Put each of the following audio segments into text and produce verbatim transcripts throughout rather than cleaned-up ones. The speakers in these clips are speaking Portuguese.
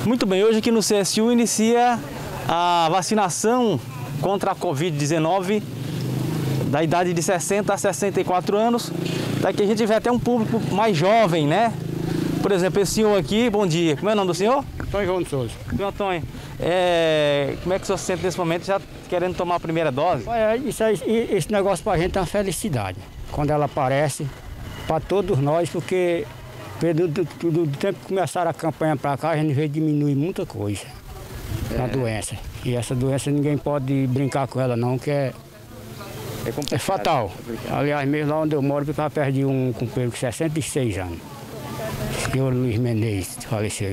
Muito bem, hoje aqui no C S U inicia a vacinação contra a Covid dezenove da idade de sessenta a sessenta e quatro anos. Daqui a gente vê até um público mais jovem, né? Por exemplo, esse senhor aqui, bom dia. Como é o nome do senhor? Antônio João de Souza. Senhor Antônio, é... como é que o senhor se sente nesse momento, já querendo tomar a primeira dose? É, isso aí, esse negócio pra gente é uma felicidade, quando ela aparece, para todos nós, porque do, do, do, do tempo que começaram a campanha para cá, a gente vê diminuir muita coisa é. na doença. E essa doença ninguém pode brincar com ela não, que é, é, é fatal. É Aliás, mesmo lá onde eu moro, eu perdi um companheiro com sessenta e seis anos. O senhor Luiz Menezes faleceu.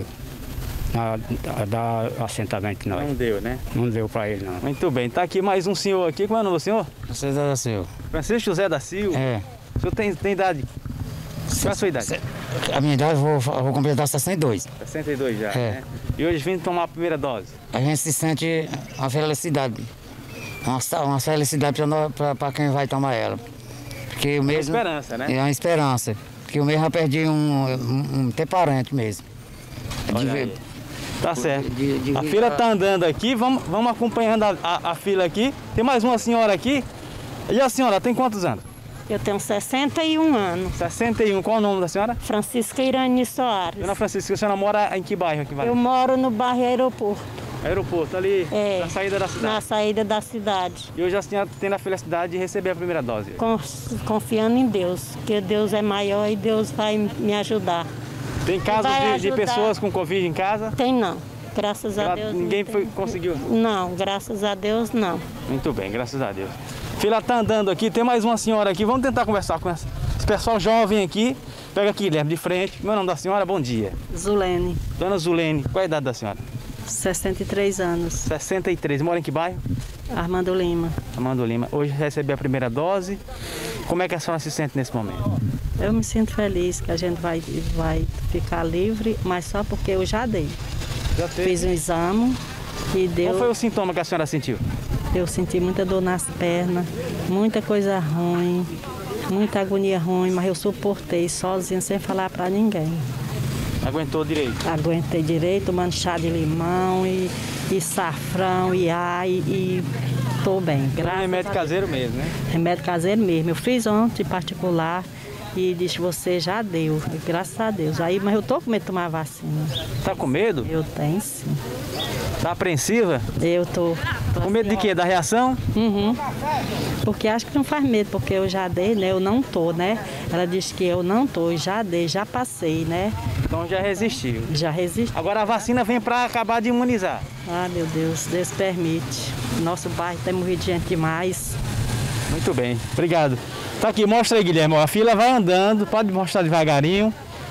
Na, da, da assentamento nós. Não deu, né? Não deu para ele, não. Muito bem, tá aqui mais um senhor aqui. Como é o nome do senhor? Francisco José da Silva. Francisco José da Silva? É. O senhor tem, tem idade? Qual é a sua idade? A minha idade, eu vou, eu vou completar sessenta e dois. sessenta e dois já, é. né? E hoje vim tomar a primeira dose? A gente se sente uma felicidade. Uma, uma felicidade para quem vai tomar ela. Porque o mesmo, é uma esperança, né? É uma esperança. Porque eu mesmo já perdi um, um, um ter parente mesmo. Olha de, aí. Tá certo. De, de, a de, fila tá andando aqui, vamos, vamos acompanhando a, a, a fila aqui. Tem mais uma senhora aqui. E a senhora tem quantos anos? Eu tenho sessenta e um anos. sessenta e um, qual é o nome da senhora? Francisca Irani Soares. Dona Francisca, a senhora mora em que bairro aqui? Eu moro no bairro Aeroporto. Aeroporto, ali é, na saída da cidade? Na saída da cidade. E hoje a senhora tem a felicidade de receber a primeira dose? Confiando em Deus, que Deus é maior e Deus vai me ajudar. Tem casos de, de pessoas com Covid em casa? Tem não, graças a Deus. Ninguém não foi, conseguiu? Não, graças a Deus não. Muito bem, graças a Deus. Fila tá andando aqui, tem mais uma senhora aqui, vamos tentar conversar com essa, esse pessoal jovem aqui. Pega aqui, Guilherme, de frente. Meu nome da senhora, bom dia. Zulene. Dona Zulene, qual é a idade da senhora? sessenta e três anos. sessenta e três, mora em que bairro? Armando Lima. Armando Lima. Hoje recebeu a primeira dose. Como é que a senhora se sente nesse momento? Eu me sinto feliz que a gente vai, vai ficar livre, mas só porque eu já dei. Já fez? Fiz um exame e deu... Qual foi o sintoma que a senhora sentiu? Eu senti muita dor nas pernas, muita coisa ruim, muita agonia ruim, mas eu suportei sozinha, sem falar para ninguém. Aguentou direito? Aguentei direito, tomando chá de limão e, e safrão e ai e tô bem. É remédio caseiro mesmo, né? Remédio caseiro mesmo. Eu fiz ontem particular e disse, você já deu, graças a Deus. Aí, mas eu tô com medo de tomar a vacina. Tá com medo? Eu tenho sim. Tá apreensiva? Eu tô. tô com medo de quê? Da reação? Uhum. Porque acho que não faz medo, porque eu já dei, né? Eu não tô, né? Ela disse que eu não tô, eu já dei, já passei, né? Então já resistiu. Já resisti. Agora a vacina vem para acabar de imunizar. Ah, meu Deus, Deus permite. Nosso bairro tem morrido gente demais. Muito bem, obrigado. Tá aqui, mostra aí, Guilherme. A fila vai andando, pode mostrar devagarinho.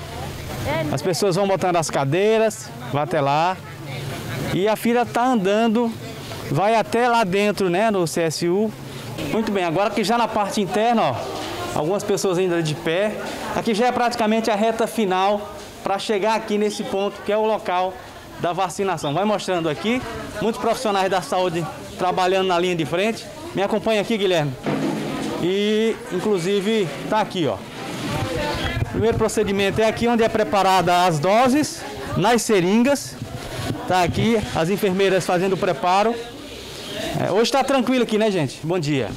As pessoas vão botando as cadeiras, vai até lá. E a fila tá andando, vai até lá dentro, né, no C S U. Muito bem, agora que já na parte interna, ó, algumas pessoas ainda de pé. Aqui já é praticamente a reta final para chegar aqui nesse ponto que é o local da vacinação. Vai mostrando aqui, muitos profissionais da saúde trabalhando na linha de frente. Me acompanha aqui, Guilherme. E, inclusive, tá aqui, ó. O primeiro procedimento é aqui onde é preparada as doses, nas seringas. Tá aqui, as enfermeiras fazendo o preparo. É, hoje tá tranquilo aqui, né, gente? Bom dia.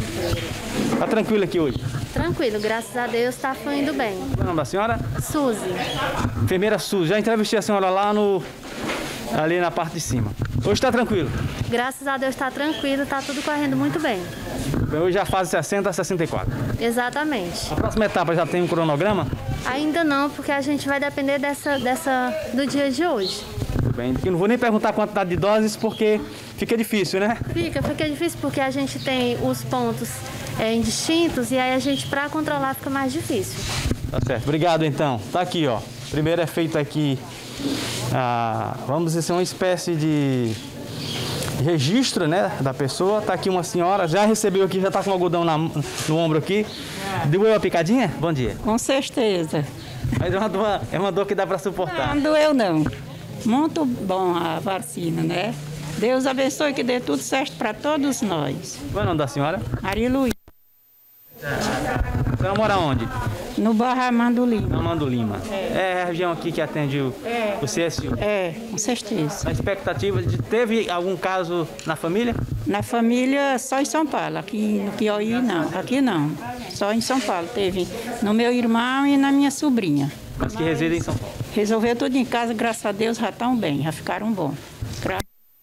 Tá tranquilo aqui hoje? Tranquilo, graças a Deus tá fluindo bem. Qual é o nome da senhora? Suzy. Enfermeira Suzy. Já entrevistei a senhora lá no... ali na parte de cima. Hoje tá tranquilo? Graças a Deus tá tranquilo, tá tudo correndo muito bem. Hoje é a fase sessenta a sessenta e quatro. Exatamente. A próxima etapa já tem um cronograma? Ainda não, porque a gente vai depender dessa, dessa, do dia de hoje. Tudo bem. Eu não vou nem perguntar a quantidade de doses, porque fica difícil, né? Fica, fica difícil porque a gente tem os pontos é, indistintos e aí a gente, para controlar, fica mais difícil. Tá certo. Obrigado, então. Tá aqui, ó. Primeiro é feito aqui, ah, vamos dizer, uma espécie de registro, né, da pessoa. Tá aqui uma senhora, já recebeu aqui, já tá com algodão na, no ombro aqui. Doeu a picadinha? Bom dia. Com certeza. Mas é uma dor, é uma dor que dá para suportar. Não doeu não. Muito bom a vacina, né? Deus abençoe que dê tudo certo para todos nós. Qual é o nome da senhora? Maria Luísa. A senhora mora onde? No bairro Armando Lima. Armando Lima. É, é a região aqui que atende o, É. o C S U. É, com certeza. A expectativa de teve algum caso na família? Na família, só em São Paulo. Aqui no Piauí, não. Aqui não. Só em São Paulo. Teve no meu irmão e na minha sobrinha. Mas que residem em São Paulo. Resolveu tudo em casa, graças a Deus, já estão bem, já ficaram bons. Gra-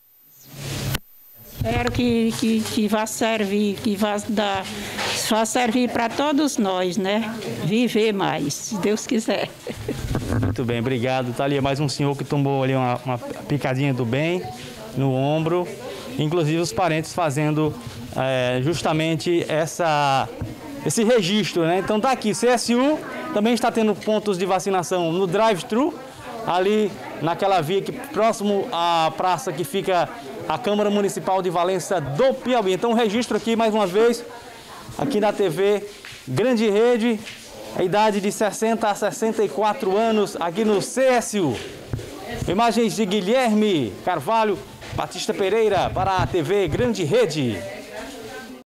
Espero que, que, que vá servir, que vá dar, vá servir para todos nós, né? Viver mais, se Deus quiser. Muito bem, obrigado. Tá ali mais um senhor que tomou ali uma, uma picadinha do bem no ombro. Inclusive os parentes fazendo é, justamente essa, esse registro, né? Então tá aqui, C S U também está tendo pontos de vacinação no drive-thru, ali naquela via que próximo à praça que fica a Câmara Municipal de Valença do Piauí. Então registro aqui mais uma vez, aqui na T V Grande Rede, a idade de sessenta a sessenta e quatro anos aqui no C S U. Imagens de Guilherme Carvalho, Batista Pereira para a T V Grande Rede.